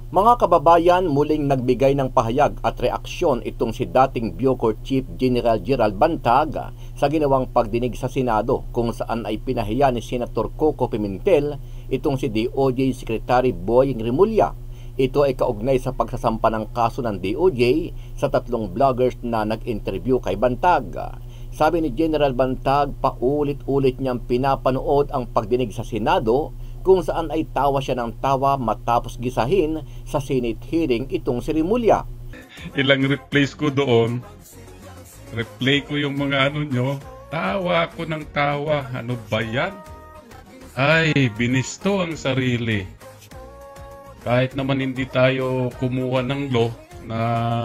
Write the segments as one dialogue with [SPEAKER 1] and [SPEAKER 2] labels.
[SPEAKER 1] Mga kababayan, muling nagbigay ng pahayag at reaksyon itong si dating Bucor Chief General Gerald Bantag sa ginawang pagdinig sa Senado kung saan ay pinahiya ni Senator Coco Pimentel itong si DOJ Secretary Boying Remulla. Ito ay kaugnay sa pagsasampa ng kaso ng DOJ sa tatlong vloggers na nag-interview kay Bantag. Sabi ni General Bantag, paulit-ulit niyang pinapanood ang pagdinig sa Senado kung saan ay tawa siya ng tawa matapos gisahin sa Senate hearing itong si Remulla.
[SPEAKER 2] Ilang replays ko doon, replay ko yung mga nyo, tawa ko ng tawa, ano ba yan? Ay, binisto ang sarili. Kahit naman hindi tayo kumuha ng law na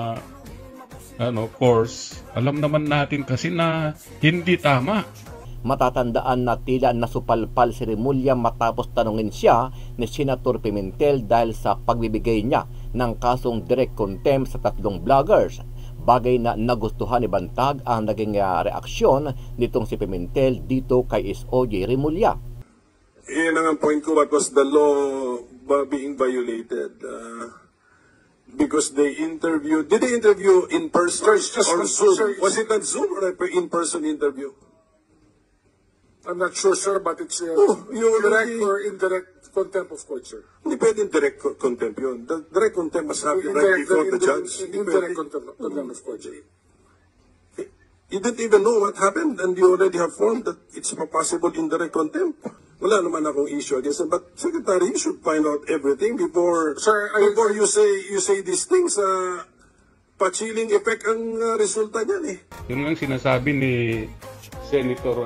[SPEAKER 2] course, alam naman natin kasi na hindi tama.
[SPEAKER 1] Matatandaan na tila nasupalpal si Remulla matapos tanungin siya ni Senator Pimentel dahil sa pagbibigay niya ng kasong direct contempt sa tatlong vloggers. Bagay na nagustuhan ni Bantag ang naging reaksyon nitong si Pimentel dito kay SOJ Remulla.
[SPEAKER 3] Iyan ang point ko, what was the law being violated? Because they interviewed, did they interview in person or Zoom? Was it a Zoom or an in-person interview?
[SPEAKER 4] I'm not sure, sir, but it's direct or indirect contempt of court, sir.
[SPEAKER 3] Hindi pwedeng direct contempt yun. The direct contempt must happen right before the judge.
[SPEAKER 4] Indirect contempt of court, sir.
[SPEAKER 3] You didn't even know what happened and you already have formed that it's a possible indirect contempt. Wala naman akong issue against it. But Secretary, you should find out everything before,
[SPEAKER 4] sir,
[SPEAKER 3] before you say these things. Pa-chilling effect ang resulta niyan eh.
[SPEAKER 2] Yun ang sinasabi ni Senator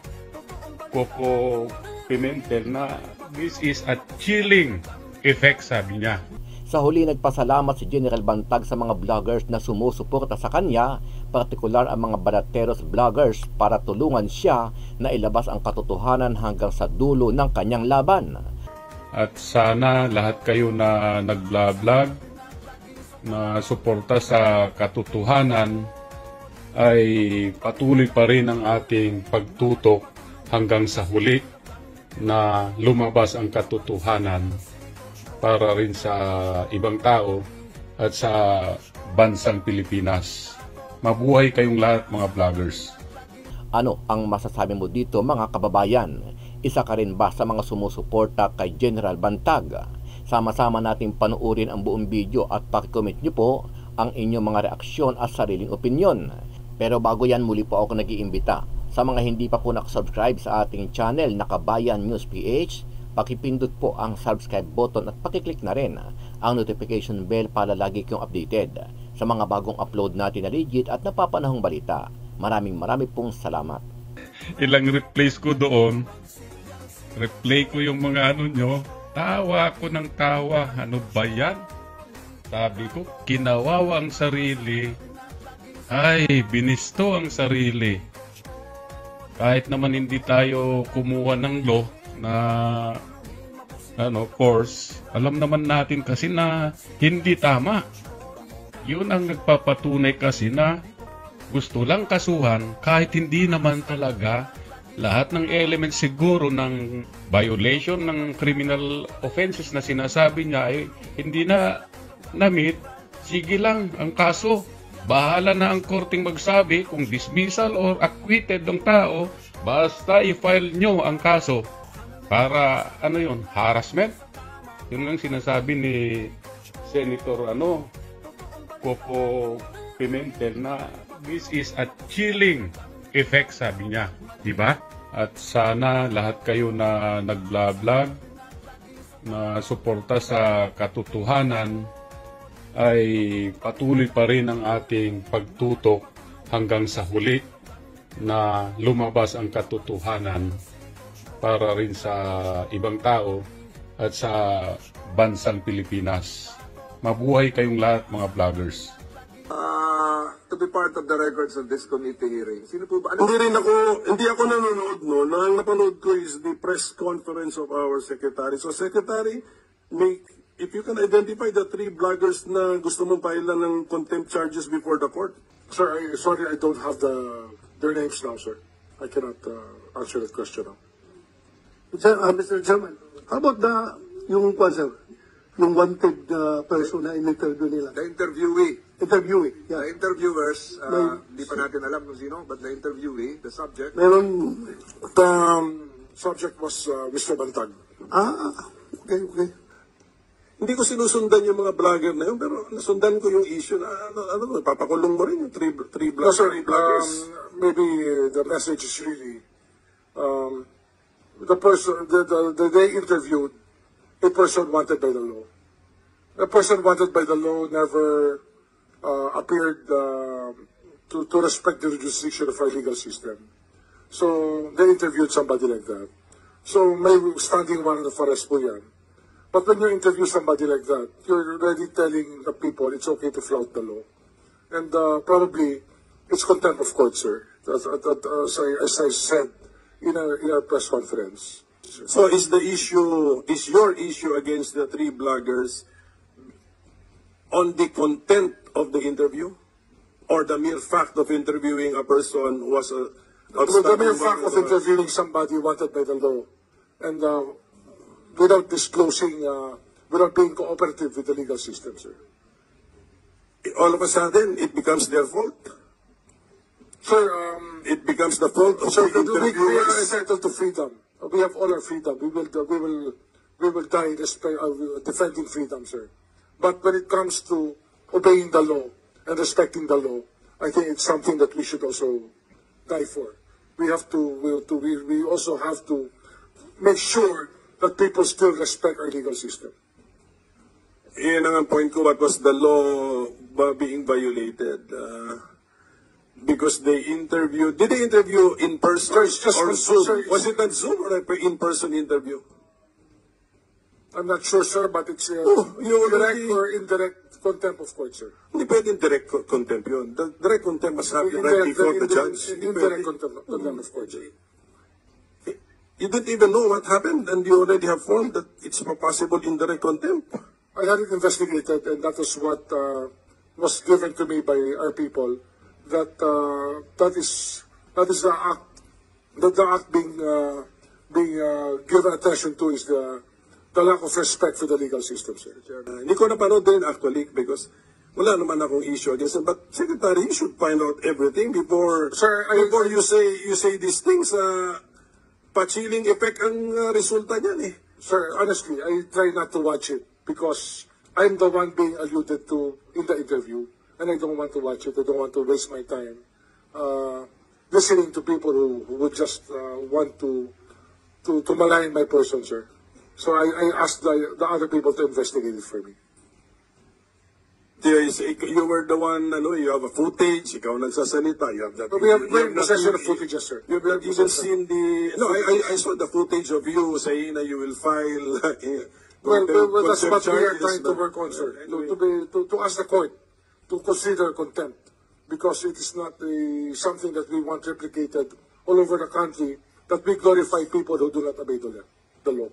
[SPEAKER 2] Coco Pimentel na this is a chilling effect, sabi niya.
[SPEAKER 1] Sa huli, nagpasalamat si General Bantag sa mga vloggers na sumusuporta sa kanya, partikular ang mga Banateros vloggers para tulungan siya na ilabas ang katotohanan hanggang sa dulo ng kanyang laban.
[SPEAKER 2] At sana lahat kayo na nag-vlog na suporta sa katotohanan ay patuloy pa rin ang ating pagtutok hanggang sa huli na lumabas ang katotohanan para rin sa ibang tao at sa bansang Pilipinas. Mabuhay kayong lahat, mga vloggers.
[SPEAKER 1] Ano ang masasabi mo dito, mga kababayan? Isa ka rin ba sa mga sumusuporta kay General Bantag? Sama-sama nating panuorin ang buong video at pakicomment nyo po ang inyong mga reaksyon at sariling opinyon. Pero bago yan, muli po ako nag-iimbita sa mga hindi pa po nakasubscribe sa ating channel na Kabayan News PH, pakipindot po ang subscribe button at pakiclick na rin ang notification bell para lagi kayong updated sa mga bagong upload natin na legit at napapanahong balita. Maraming pong salamat.
[SPEAKER 2] Ilang replays ko doon, replay ko yung mga nyo, tawa ko ng tawa, ano ba yan? Sabi ko, kinawawa ang sarili, ay binisto ang sarili. Kahit naman hindi tayo kumuha ng law na course, alam naman natin kasi na hindi tama. Yun ang nagpapatunay kasi na gusto lang kasuhan kahit hindi naman talaga lahat ng elements siguro ng violation ng criminal offenses na sinasabi niya ay hindi na na-meet. Sige lang ang kaso. Bahala na ang korting magsabi kung dismissal or acquitted ng tao, basta i-file nyo ang kaso. Para harassment? Yun ang sinasabi ni Senator Coco Pimentel na this is a chilling effect, sabi niya. Diba? At sana lahat kayo na nag-vlog na suporta sa katotohanan ay patuloy pa rin ang ating pagtutok hanggang sa huli na lumabas ang katotohanan para rin sa ibang tao at sa bansang Pilipinas. Mabuhay kayong lahat, mga vloggers.
[SPEAKER 4] To be part of the records of this committee hearing. Sino po ba?
[SPEAKER 3] Hindi ako nanonood noon. Ang napanood ko is the press conference of our secretary. So Secretary, if you can identify the 3 vloggers na gusto mong pailan ng contempt charges before the court.
[SPEAKER 4] Sir, sorry, I don't have their names now, sir. I cannot answer that question now.
[SPEAKER 5] Sir, Mr. Chairman, how about yung sir? yung wanted person na in-interview nila.
[SPEAKER 3] The interviewee.
[SPEAKER 5] Interviewee,
[SPEAKER 3] The
[SPEAKER 5] yeah.
[SPEAKER 3] interviewers, di pa natin alam kung sino, but the interviewee, the subject.
[SPEAKER 5] Meron,
[SPEAKER 4] The subject was Mr. Bantag.
[SPEAKER 5] okay.
[SPEAKER 3] Hindi ko sinusundan yung mga vlogger na yun, pero nasundan ko yung issue na, papakulong mo rin yung three
[SPEAKER 4] No, sir,
[SPEAKER 3] vloggers.
[SPEAKER 4] maybe the message is really, the person, they interviewed a person wanted by the law. The person wanted by the law never appeared to respect the jurisdiction of our legal system. So they interviewed somebody like that. So may standing warrant of arrest po yan. But when you interview somebody like that, you're already telling the people it's okay to flout the law. And probably it's contempt of court, sir. As I said in our press conference.
[SPEAKER 3] So is your issue against the three bloggers on the content of the interview? Or the mere fact of interviewing a person was a
[SPEAKER 4] The mere fact of interviewing somebody wanted by the law and without disclosing, without being cooperative with the legal system, sir.
[SPEAKER 3] All of a sudden, it becomes their fault.
[SPEAKER 4] Sir,
[SPEAKER 3] It becomes the fault of
[SPEAKER 4] sir,
[SPEAKER 3] the
[SPEAKER 4] we are
[SPEAKER 3] interviewers.
[SPEAKER 4] entitled to freedom. We have all our freedom. We will die defending freedom, sir. But when it comes to obeying the law and respecting the law, I think it's something that we should also die for. We also have to make sure that people still respect our legal system.
[SPEAKER 3] Iyan ang point ko, what was the law being violated? Because they interviewed, did they interview in person or Zoom? Was it on Zoom or an in-person interview?
[SPEAKER 4] I'm not sure, sir, but it's direct or indirect contempt of court, sir.
[SPEAKER 3] Hindi pwedeng direct contempt yun. The direct contempt must happen right before the judge.
[SPEAKER 4] Indirect contempt of court, sir.
[SPEAKER 3] You didn't even know what happened and you already have formed that it's a possible indirect contempt.
[SPEAKER 4] I had it investigated, and that is what was given to me by our people. That is the act. That the act being given attention to is the lack of respect for the legal system, sir.
[SPEAKER 3] Hindi ko napanood din actually because wala naman akong issue against it. But Secretary, you should find out everything before you say these things. Pa-chilling effect ang resulta niyan eh.
[SPEAKER 4] Sir, honestly, I try not to watch it because I'm the one being alluded to in the interview, and I don't want to watch it. I don't want to waste my time listening to people who would just want to malign my person, sir. So I asked the other people to investigate it for me.
[SPEAKER 3] You were the one, you have a footage, ikaw nagsasalita, you have that.
[SPEAKER 4] We have possession of footage, yes, sir.
[SPEAKER 3] You have even seen I saw the footage of you saying that you will file.
[SPEAKER 4] Well, that's what we are trying to work on, sir. To ask the court to consider contempt because it is not something that we want replicated all over the country, that we glorify people who do not obey the law.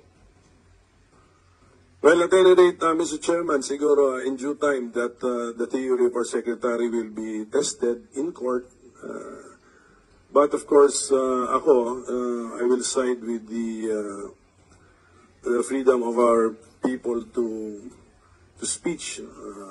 [SPEAKER 3] Well, at any rate, Mr. Chairman, siguro in due time that the theory of our secretary will be tested in court. But of course, I will side with the freedom of our people to speech,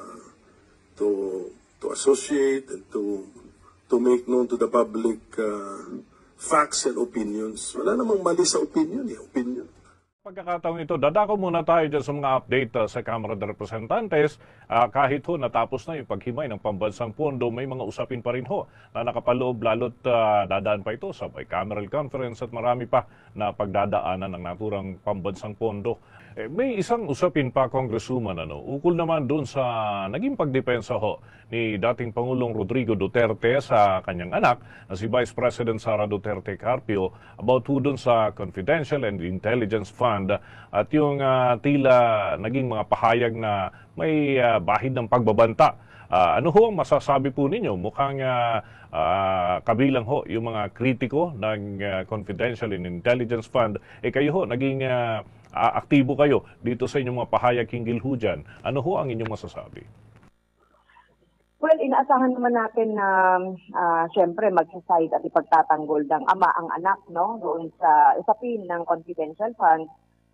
[SPEAKER 3] to associate, and to make known to the public facts and opinions. Wala namang mali sa opinion, opinion.
[SPEAKER 6] Pagkakataong ito, dadako muna tayo dyan sa mga update sa Kamara de Representantes. Kahit ho natapos na yung paghimay ng pambansang pondo, may mga usapin pa rin ho na nakapaloob, lalo't dadaan pa ito sa bicameral conference at marami pa na pagdadaanan ng naturang pambansang pondo. May isang usapin pa, Congresswoman, ukol naman doon sa naging pagdepensa ho ni dating Pangulong Rodrigo Duterte sa kanyang anak na si Vice President Sara Duterte Carpio about ho doon sa Confidential and Intelligence Fund at yung tila naging mga pahayag na may bahid ng pagbabanta. Ano ho ang masasabi po ninyo? Mukhang kabilang ho yung mga kritiko ng Confidential and Intelligence Fund. Kayo ho, naging aktibo kayo dito sa inyong mga pahayag hinggil ho dyan. Ano ho ang inyong masasabi?
[SPEAKER 7] Well, inaasahan naman natin na siyempre magsaside at ipagtatanggol ng ama ang anak, no? Doon sa usapin ng confidential fund.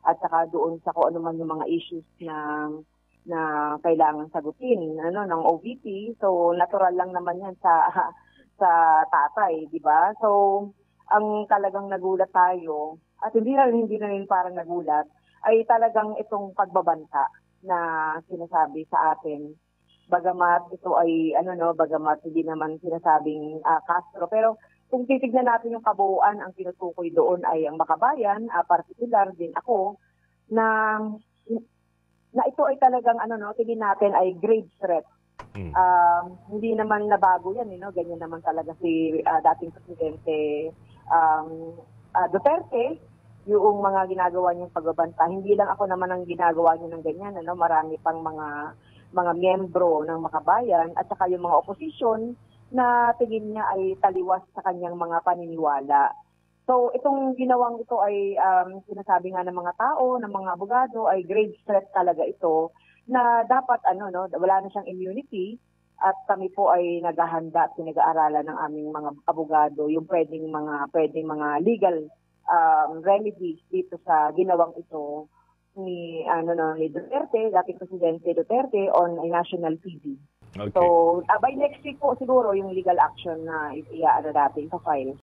[SPEAKER 7] at saka doon sa kung ano man yung mga issues na kailangan sagutin ng OVP. So natural lang naman yan sa tatay, di ba? So ang talagang nagulat tayo, at hindi na rin parang nagulat, ay talagang itong pagbabanta na sinasabi sa atin. Bagamat ito ay bagamat hindi naman sinasabing Castro, pero kung titignan natin yung kabuuan, ang tinutukoy doon ay ang Makabayan, particular din ako, na ito ay talagang tingin natin ay grave threat. Hindi naman nabago yan, ganyan naman talaga si dating Presidente Duterte, yung mga ginagawa niyang pagbabanta. Hindi lang ako naman ang ginagawa niya ng ganyan, marami pang mga miyembro ng Makabayan at saka yung mga oposisyon na tingin niya ay taliwas sa kanyang mga paniniwala. So itong ginawang ito ay sinasabi nga ng mga tao, ng mga abogado, ay grave threat talaga ito na dapat wala na siyang immunity, at kami po ay naghahanda at pinag-aaralan ng aming mga abogado yung pwedeng mga legal remedies dito sa ginawang ito ni Duterte, dating Presidente Duterte, on a national TV.
[SPEAKER 6] Okay.
[SPEAKER 7] So, by next week po siguro yung legal action na natin sa file.